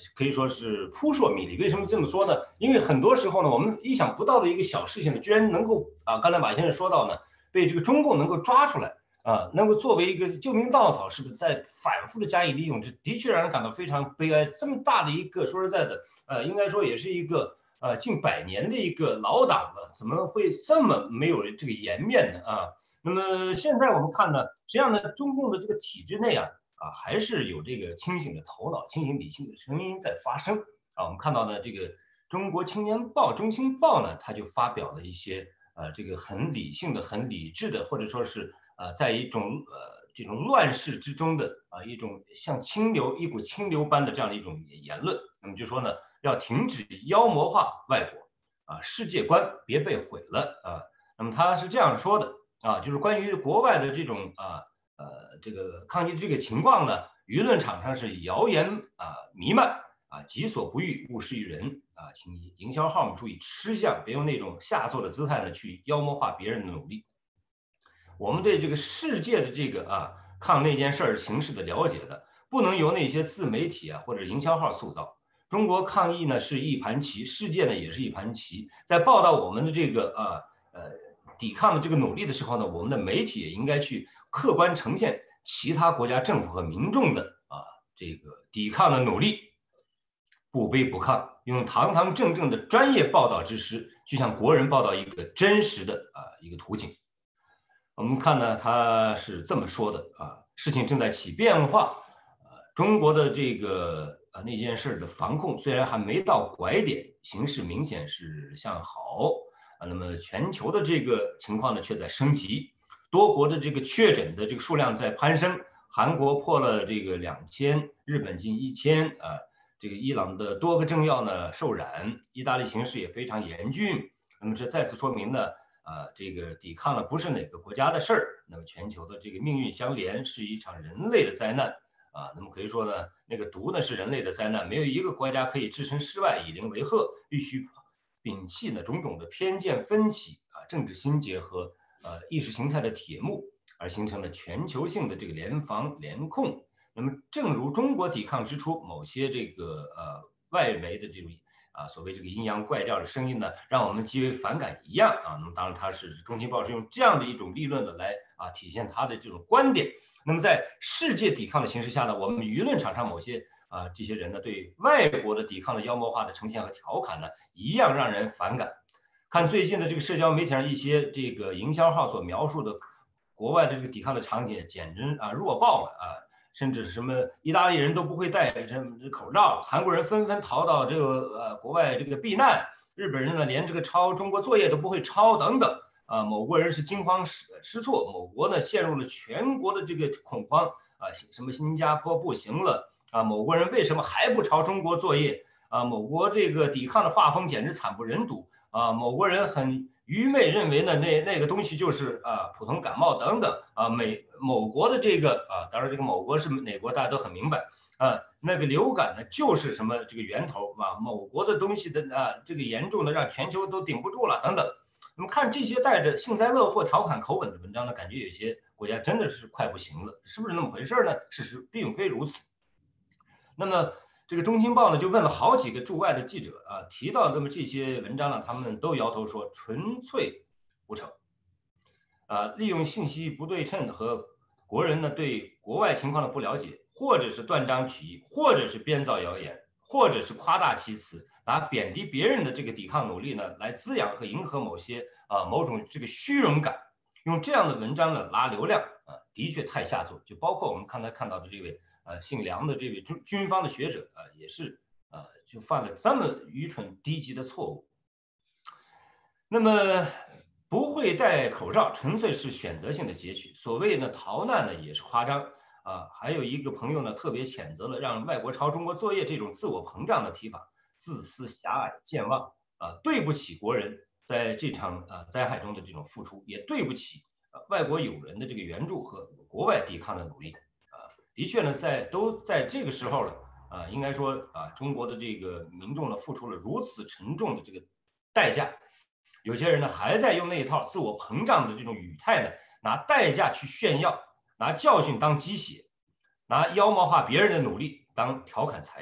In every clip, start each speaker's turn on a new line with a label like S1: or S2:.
S1: 可以说是扑朔迷离。为什么这么说呢？因为很多时候呢，我们意想不到的一个小事情呢，居然能够刚才马先生说到呢，被这个中共能够抓出来。能够作为一个救命稻草，是不是在反复的加以利用？这的确让人感到非常悲哀。这么大的一个，说实在的，应该说也是一个近100年的一个老党了，怎么会这么没有这个颜面呢？那么现在我们看呢，实际上呢，中共的这个体制内还是有这个清醒的头脑、清醒理性的声音在发声我们看到呢，这个中国青年报、中青报呢，他就发表了一些这个很理性的、很理智的，或者说是在一种这种乱世之中的一种像一股清流般的这样的一种言论。那么就说呢，要停止妖魔化外国世界观别被毁了那么他是这样说的就是关于国外的这种这个抗击的这个情况呢，舆论场上是谣言弥漫己所不欲，勿施于人请营销号们注意吃相，别用那种下作的姿态呢去妖魔化别人的努力。我们对这个世界的这个抗那件事形势的了解的，不能由那些自媒体或者营销号塑造。中国抗疫呢是一盘棋，世界呢也是一盘棋。在报道我们的这个抵抗的这个努力的时候呢，我们的媒体也应该去客观呈现其他国家政府和民众的这个抵抗的努力，不卑不亢，用堂堂正正的专业报道之师，去向国人报道一个真实的一个图景。我们看呢，他是这么说的事情正在起变化，中国的这个那件事的防控虽然还没到拐点，形势明显是向好那么全球的这个情况呢却在升级，多国的这个确诊的这个数量在攀升，韩国破了这个2000，日本近1000这个伊朗的多个政要呢受染，意大利形势也非常严峻。那么这再次说明呢这个抵抗呢不是哪个国家的事儿，那么全球的这个命运相连是一场人类的灾难那么可以说呢，那个毒呢是人类的灾难，没有一个国家可以置身事外以邻为壑，必须摒弃呢种种的偏见分歧政治心结和意识形态的铁幕，而形成了全球性的这个联防联控。那么正如中国抵抗之初，某些这个外媒的这种所谓这个阴阳怪调的声音呢，让我们极为反感一样那么当然，它是中青报是用这样的一种立论的来体现它的这种观点。那么在世界抵抗的形势下呢，我们舆论场上某些这些人呢，对外国的抵抗的妖魔化的呈现和调侃呢，一样让人反感。看最近的这个社交媒体上一些这个营销号所描述的国外的这个抵抗的场景，简直弱爆了甚至什么意大利人都不会戴口罩，韩国人纷纷逃到这个国外这个避难，日本人呢连这个抄中国作业都不会抄等等某国人是惊慌失措，某国呢陷入了全国的这个恐慌什么新加坡不行了某国人为什么还不抄中国作业某国这个抵抗的画风简直惨不忍睹某国人很愚昧认为呢那个东西就是普通感冒等等某国的这个当然这个某国是哪国大家都很明白那个流感呢就是什么这个源头某国的东西的这个严重的让全球都顶不住了等等。那么看这些带着幸灾乐祸调侃口吻的文章呢，感觉有些国家真的是快不行了，是不是那么回事呢？事实并非如此。那么这个中青报呢就问了好几个驻外的记者提到那么这些文章呢，他们都摇头说纯粹不成利用信息不对称和国人呢对国外情况的不了解，或者是断章取义，或者是编造谣言，或者是夸大其词，拿贬低别人的这个抵抗努力呢来滋养和迎合某种这个虚荣感，用这样的文章呢拉流量的确太下作。就包括我们刚才看到的这位姓梁的这位军方的学者也是就犯了这么愚蠢低级的错误。那么不会戴口罩纯粹是选择性的截取，所谓呢逃难呢也是夸张还有一个朋友呢特别谴责了让外国抄中国作业这种自我膨胀的提法，自私狭隘健忘对不起国人在这场灾害中的这种付出，也对不起外国友人的这个援助和国外抵抗的努力的确呢都在这个时候了应该说中国的这个民众呢付出了如此沉重的这个代价，有些人呢还在用那一套自我膨胀的这种语态呢，拿代价去炫耀，拿教训当鸡血，拿妖魔化别人的努力当调侃材料，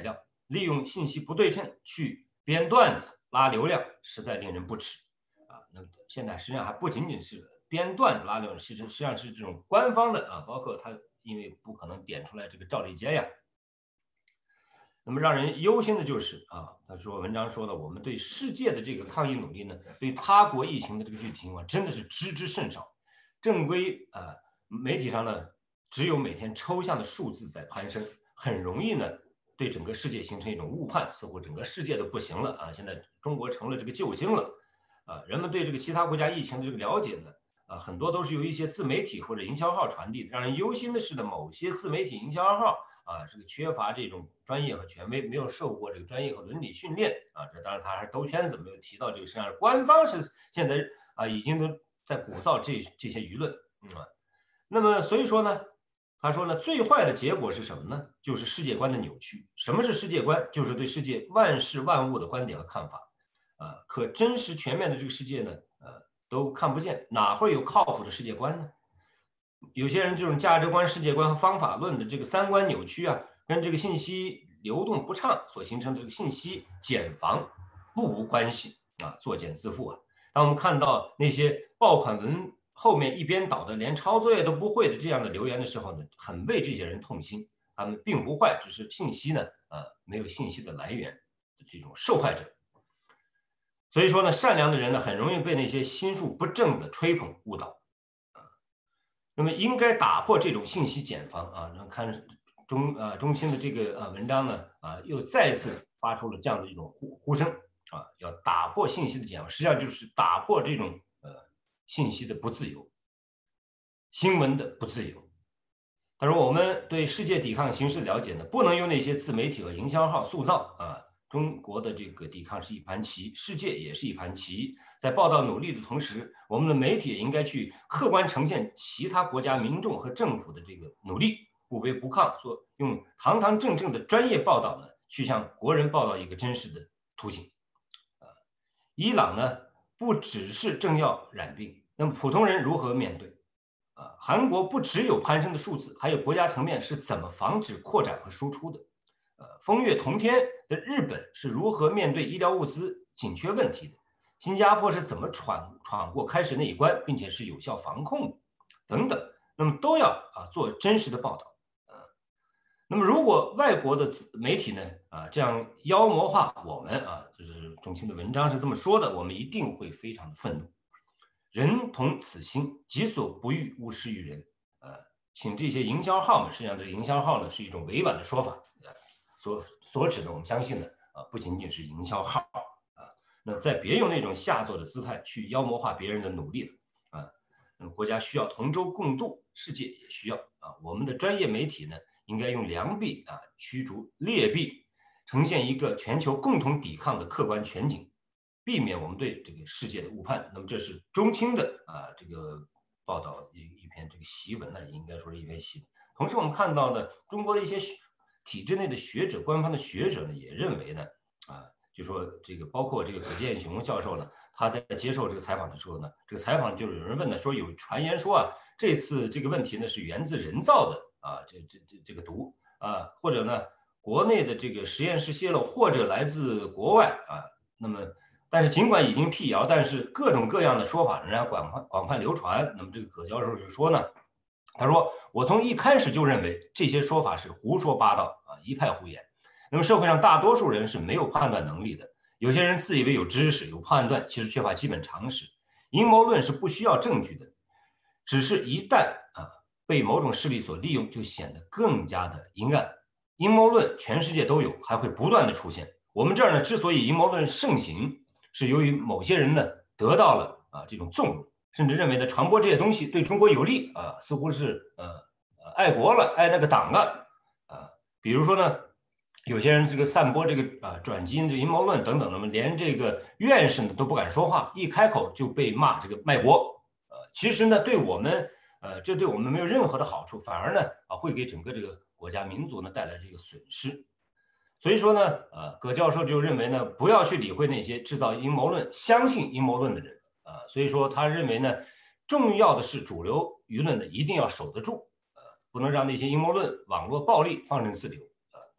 S1: 利用信息不对称去编段子拉流量，实在令人不齿啊。那么现在实际上还不仅仅是编段子拉流量，实际上是这种官方的啊，包括他因为不可能点出来这个赵立坚呀。那么让人忧心的就是啊，他说文章说的，我们对世界的这个抗疫努力呢，对他国疫情的这个具体情况真的是知之甚少。正规媒体上呢，只有每天抽象的数字在攀升，很容易呢对整个世界形成一种误判，似乎整个世界都不行了啊，现在中国成了这个救星了啊。人们对这个其他国家疫情的这个了解呢，很多都是由一些自媒体或者营销号传递的。让人忧心的是呢，某些自媒体营销号这个缺乏这种专业和权威，没有受过这个专业和伦理训练啊。这当然他还是兜圈子，没有提到这个实际上官方是现在已经都在鼓噪这些舆论那么所以说呢，他说呢，最坏的结果是什么呢？就是世界观的扭曲。什么是世界观？就是对世界万事万物的观点和看法可真实全面的这个世界呢，都看不见，哪会有靠谱的世界观呢？有些人这种价值观、世界观和方法论的这个三观扭曲跟这个信息流动不畅所形成的这个信息茧房不无关系作茧自缚当我们看到那些爆款文后面一边倒的连抄作业都不会的这样的留言的时候呢，很为这些人痛心。他们并不坏，只是信息呢没有信息的来源的这种受害者。所以说呢，善良的人呢，很容易被那些心术不正的吹捧误导。那么应该打破这种信息茧房看中青的这个文章呢又再一次发出了这样的一种呼声要打破信息的茧房，实际上就是打破这种信息的不自由，新闻的不自由。他说我们对世界抵抗形势了解呢，不能用那些自媒体和营销号塑造中国的这个抵抗是一盘棋，世界也是一盘棋。在报道努力的同时，我们的媒体也应该去客观呈现其他国家民众和政府的这个努力，不卑不亢，用堂堂正正的专业报道呢，去向国人报道一个真实的图景。伊朗呢，不只是政要染病，那么普通人如何面对？韩国不只有攀升的数字，还有国家层面是怎么防止扩展和输出的？风月同天的日本是如何面对医疗物资紧缺问题的？新加坡是怎么闯过开始那一关，并且是有效防控的？等等，那么都要做真实的报道。那么如果外国的媒体呢这样妖魔化我们就是中青的文章是这么说的，我们一定会非常的愤怒。人同此心，己所不欲，勿施于人。请这些营销号们，实际上这个营销号呢是一种委婉的说法。所指的，我们相信呢不仅仅是营销号那再别用那种下作的姿态去妖魔化别人的努力了那么国家需要同舟共渡，世界也需要我们的专业媒体呢应该用良币驱逐劣币，呈现一个全球共同抵抗的客观全景，避免我们对这个世界的误判。那么这是中青的这个报道一篇这个檄文呢，应该说是一篇檄文。同时我们看到呢，中国的一些体制内的学者、官方的学者呢，也认为呢，就说这个包括这个葛剑雄教授呢，他在接受这个采访的时候呢，这个采访就是有人问呢，说有传言说这次这个问题呢是源自人造的这个毒或者呢国内的这个实验室泄露，或者来自国外那么但是尽管已经辟谣，但是各种各样的说法仍然广泛流传。那么这个葛教授就说呢，他说我从一开始就认为这些说法是胡说八道一派胡言。那么社会上大多数人是没有判断能力的，有些人自以为有知识有判断，其实缺乏基本常识。阴谋论是不需要证据的，只是一旦被某种势力所利用，就显得更加的阴暗。阴谋论全世界都有，还会不断的出现。我们这儿呢，之所以阴谋论盛行，是由于某些人呢得到了这种纵容，甚至认为呢传播这些东西对中国有利似乎是爱国了，爱那个党了比如说呢，有些人这个散播这个转基因的阴谋论等等，那么连这个院士呢都不敢说话，一开口就被骂这个卖国。其实呢，对我们这对我们没有任何的好处，反而呢会给整个这个国家民族呢带来这个损失。所以说呢，葛教授就认为呢，不要去理会那些制造阴谋论、相信阴谋论的人所以说他认为呢，重要的是主流舆论呢一定要守得住不能让那些阴谋论、网络暴力放任自流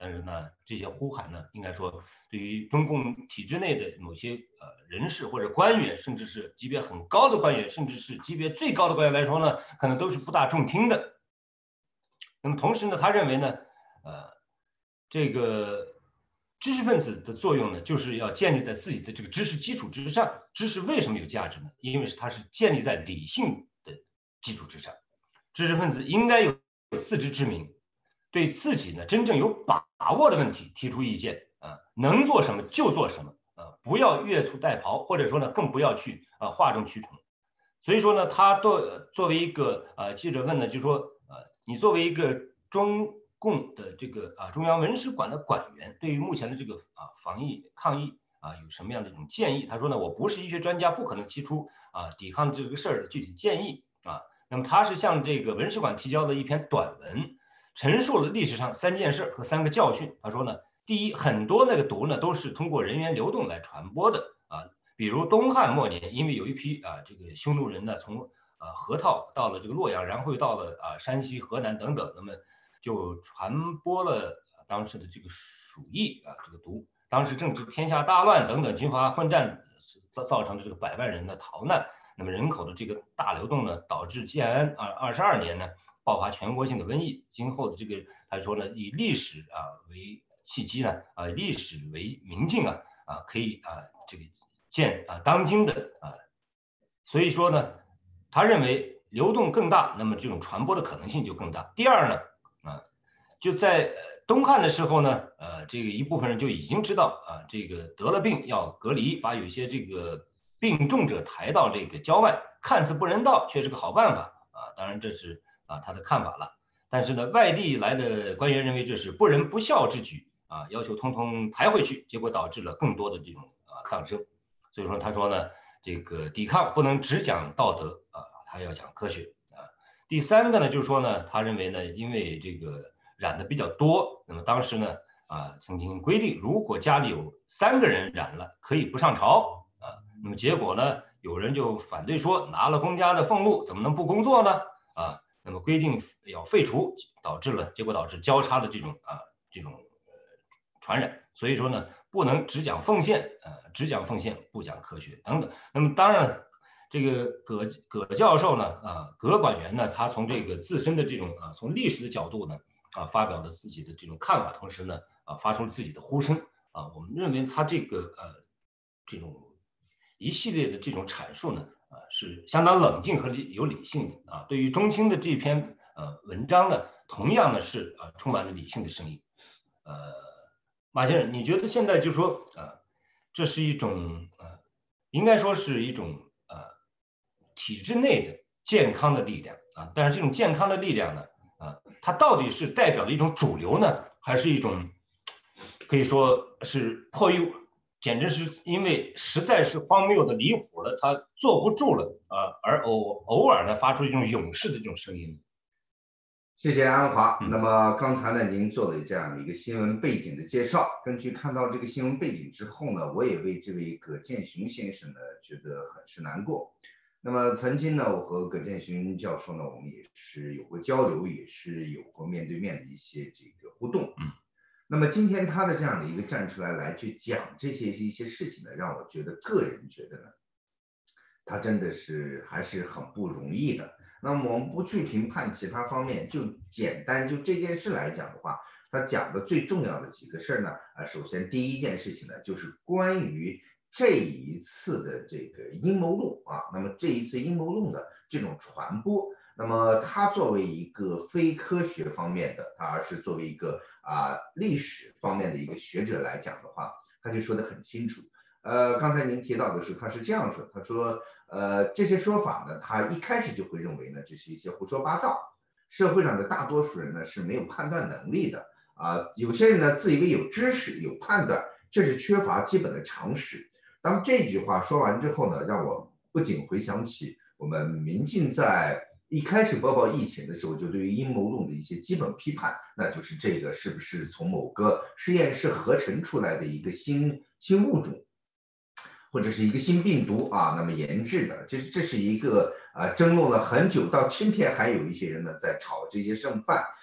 S1: 但是呢，这些呼喊呢，应该说对于中共体制内的某些人士或者官员，甚至是级别很高的官员，甚至是级别最高的官员来说呢，可能都是不大中听的。那么同时呢，他认为呢，这个知识分子的作用呢，就是要建立在自己的这个知识基础之上。知识为什么有价值呢？因为它是建立在理性的基础之上。知识分子应该有自知之明，对自己呢真正有把握的问题提出意见啊，能做什么就做什么啊，不要越俎代庖，或者说呢更不要去哗众取宠。所以说呢，他作为一个记者问呢，就说你作为一个中共的这个中央文史馆的馆员，对于目前的这个防疫抗疫有什么样的一种建议？他说呢，我不是医学专家，不可能提出抵抗这个事儿的具体建议啊。那么他是向这个文史馆提交了一篇短文，陈述了历史上3件事和3个教训。他说呢，第一，很多那个毒呢都是通过人员流动来传播的啊，比如东汉末年，因为有一批这个匈奴人呢从河套到了这个洛阳，然后又到了山西、河南等等，那么就传播了当时的这个鼠疫这个毒。当时正值天下大乱等等军阀混战，造成这个100万人的逃难。那么人口的这个大流动呢，导致建安22年呢爆发全国性的瘟疫。今后的这个他说呢，以历史为契机呢历史为明镜可以这个见当今的所以说呢，他认为流动更大，那么这种传播的可能性就更大。第二呢就在东汉的时候呢这个一部分人就已经知道这个得了病要隔离，把有些这个病重者抬到这个郊外，看似不人道，却是个好办法当然这是他的看法了。但是呢，外地来的官员认为这是不仁不孝之举要求通通抬回去，结果导致了更多的这种丧生。所以说他说呢，这个抵抗不能只讲道德还要讲科学第3个呢，就是说呢，他认为呢，因为这个染的比较多，那么当时呢曾经规定，如果家里有3个人染了，可以不上朝那么结果呢，有人就反对说，拿了公家的俸禄，怎么能不工作呢？那么规定要废除，结果导致交叉的这种传染。所以说呢，不能只讲奉献，只讲奉献不讲科学等等。那么当然，这个葛教授呢，葛管员呢，他从这个自身的这种从历史的角度呢，发表了自己的这种看法，同时呢，发出了自己的呼声我们认为他这个这种一系列的这种阐述呢，是相当冷静和有理性的对于中青的这篇文章呢，同样呢是充满了理性的声音。马先生，你觉得现在就说这是一种应该说是一种体制内的健康的力量但是这种健康的力量呢它到底是代表了一种主流呢，还是一种可以说是迫于简直是因为实在是荒谬的离谱了，他坐不住了而偶尔呢发出一种勇士的这种声音。
S2: 谢谢安华。那么刚才呢，您做了这样的一个新闻背景的介绍。根据看到这个新闻背景之后呢，我也为这位葛剑雄先生呢觉得很是难过。那么曾经呢，我和葛剑雄教授呢，我们也是有过交流，也是有过面对面的一些这个互动。那么今天他的这样的一个站出来去讲这些一些事情呢，让我觉得个人觉得呢，他真的是还是很不容易的。那么我们不去评判其他方面，就简单就这件事来讲的话，他讲的最重要的几个事儿呢，首先第一件事情呢，就是关于这一次的这个阴谋论那么这一次阴谋论的这种传播，那么他作为一个非科学方面的，他而是作为一个历史方面的一个学者来讲的话，他就说得很清楚。刚才您提到的是，他是这样说，他说，这些说法呢，他一开始就会认为呢，这是一些胡说八道。社会上的大多数人呢是没有判断能力的有些人呢自以为有知识、有判断，这是缺乏基本的常识。当这句话说完之后呢，让我不仅回想起我们民进在一开始播报疫情的时候，就对于阴谋论的一些基本批判，那就是这个是不是从某个实验室合成出来的一个新物种。或者是一个新病毒那么研制的，这是一个争论了很久，到今天还有一些人呢在炒这些剩饭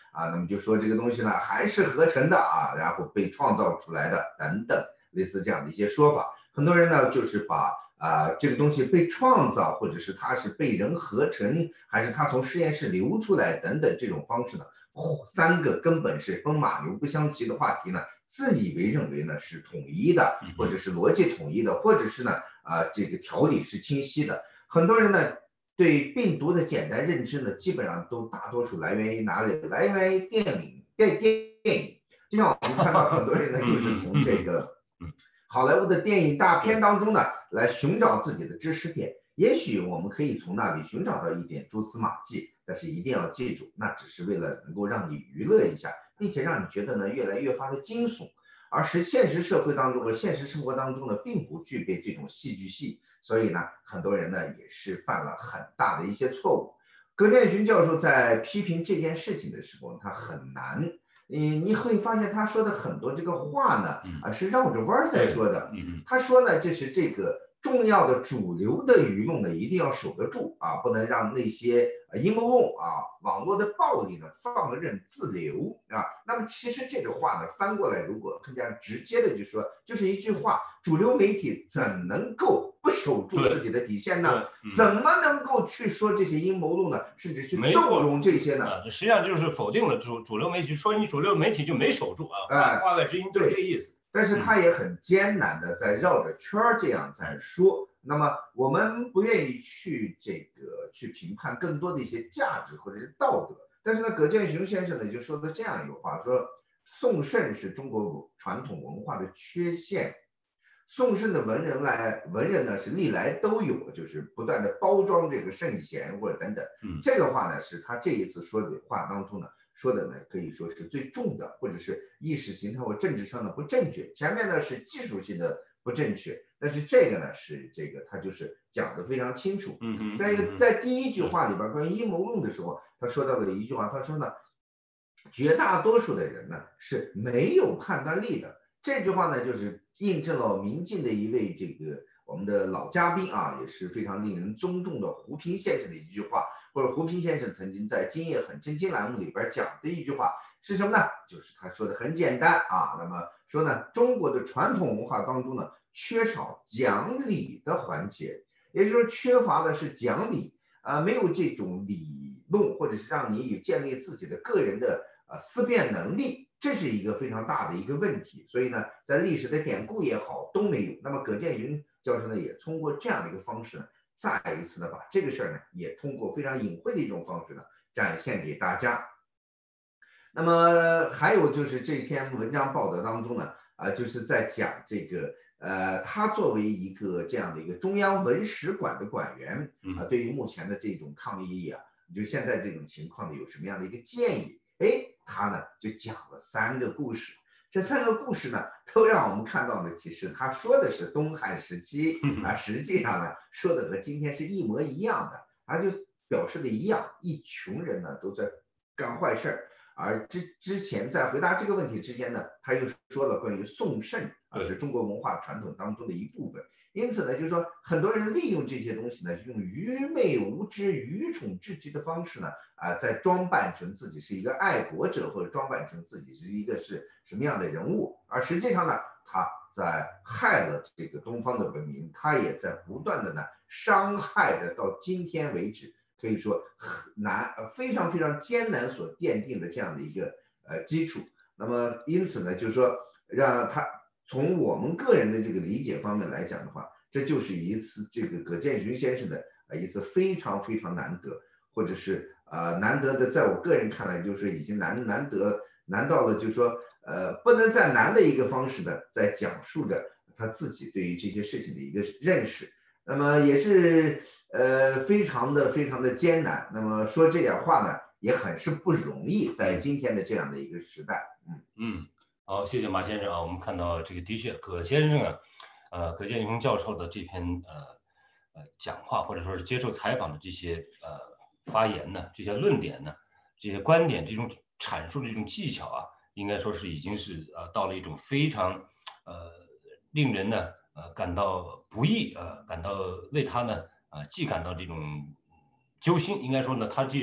S2: 啊，那么就说这个东西呢还是合成的啊，然后被创造出来的等等，类似这样的一些说法。很多人呢就是把这个东西被创造，或者是它是被人合成，还是它从实验室流出来等等这种方式呢，三个根本是风马牛不相及的话题呢，自以为认为呢是统一的，或者是逻辑统一的，或者是呢这个条理是清晰的。很多人呢对病毒的简单认知呢，基本上都大多数来源于哪里？来源于电影。就像我们看到很多人呢，就是从这个好莱坞的电影大片当中呢，来寻找自己的知识点。也许我们可以从那里寻找到一点蛛丝马迹，但是一定要记住，那只是为了能够让你娱乐一下，并且让你觉得呢越来越发的惊悚。而现实社会当中和现实生活当中呢，并不具备这种戏剧性，所以呢，很多人呢也是犯了很大的一些错误。葛建群教授在批评这件事情的时候，他很难。你会发现他说的很多这个话呢，是绕着弯在说的。他说呢，就是这个重要的主流的舆论呢，一定要守得住啊，不能让那些阴谋论啊、网络的暴力呢放任自流啊。那么其实这个话呢，翻过来如果更加直接的就说，就是一句话：主流媒体怎能够不守住自己的底线呢？怎么能够去说这些阴谋论呢？甚至去纵容这些呢？
S1: 实际上就是否定了主流媒体，说你主流媒体就没守住啊，话外之音就是这个意思。
S2: 但是他也很艰难的在绕着圈这样在说。那么我们不愿意去评判更多的一些价值或者是道德。但是呢，葛建雄先生呢就说的这样一个话，说宋圣是中国传统文化的缺陷。宋圣的文人呢是历来都有，就是不断的包装这个圣贤或者等等。这个话呢是他这一次说的话当中呢说的呢可以说是最重的，或者是意识形态或政治上的不正确。前面呢是技术性的不正确，但是这个呢是这个他就是讲的非常清楚。在第一句话里边关于阴谋论的时候，他说到了一句话，他说呢，绝大多数的人呢是没有判断力的。这句话呢，就是印证了民进的一位我们的老嘉宾啊，也是非常令人尊重的胡平先生的一句话，或者胡平先生曾经在《今夜很震惊》栏目里边讲的一句话是什么呢？就是他说的很简单啊，那么说呢，中国的传统文化当中呢，缺少讲理的环节，也就是说缺乏的是讲理没有这种理论，或者是让你有建立自己的个人的思辨能力。这是一个非常大的一个问题，所以呢，在历史的典故也好都没有。那么葛建群教授呢，也通过这样的一个方式呢，再一次的把这个事儿呢，也通过非常隐晦的一种方式呢，展现给大家。那么还有就是这篇文章报道当中呢，就是在讲这个他作为一个这样的一个中央文史馆的馆员对于目前的这种抗议就现在这种情况呢，有什么样的一个建议？他呢就讲了3个故事，这3个故事呢都让我们看到呢，其实他说的是东汉时期实际上呢说的和今天是一模一样的，就表示的一样，一群人呢都在干坏事。而之前在回答这个问题之前呢，他又说了关于宋圣是中国文化传统当中的一部分。因此呢，就是说很多人利用这些东西呢，用愚昧无知、愚蠢至极的方式呢，在装扮成自己是一个爱国者，或者装扮成自己是一个是什么样的人物，而实际上呢，他在害了这个东方的文明，他也在不断的呢伤害着到今天为止，可以说非常非常艰难所奠定的这样的一个基础。那么因此呢，就是说让他。从我们个人的这个理解方面来讲的话，这就是一次这个葛建群先生的一次非常非常难得，或者是难得的，在我个人看来，就是已经难到了，就是说不能再难的一个方式的在讲述着他自己对于这些事情的一个认识。那么也是非常的艰难。那么说这点话呢，也很是不容易，在今天的这样的一个时代。
S1: 好，谢谢马先生啊。我们看到这个的确，葛先生葛建雄教授的这篇讲话，或者说是接受采访的这些发言呢，这些论点呢，这些观点，这种阐述的这种技巧应该说是已经是到了一种非常令人呢感到不易感到为他呢既感到这种揪心，应该说呢，他这篇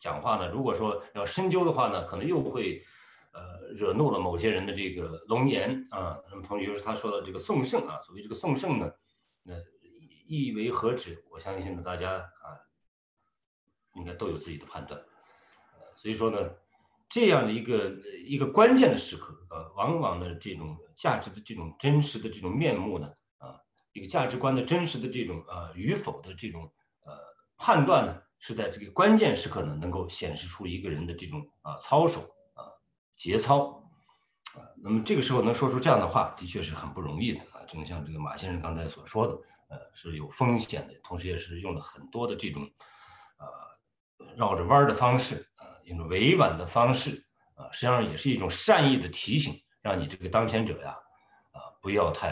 S1: 讲话呢，如果说要深究的话呢，可能又会惹怒了某些人的这个龙颜啊。那么同时他说的这个宋圣啊，所谓这个宋圣呢，意为何止？我相信呢，大家啊应该都有自己的判断。所以说呢，这样的一个关键的时刻，往往的这种价值的这种真实的这种面目呢，一个价值观的真实的这种与否的这种判断呢，是在这个关键时刻呢，能够显示出一个人的这种操守节操那么这个时候能说出这样的话，的确是很不容易的正像这个马先生刚才所说的，是有风险的，同时也是用了很多的这种绕着弯的方式用委婉的方式实际上也是一种善意的提醒，让你这个当权者呀不要太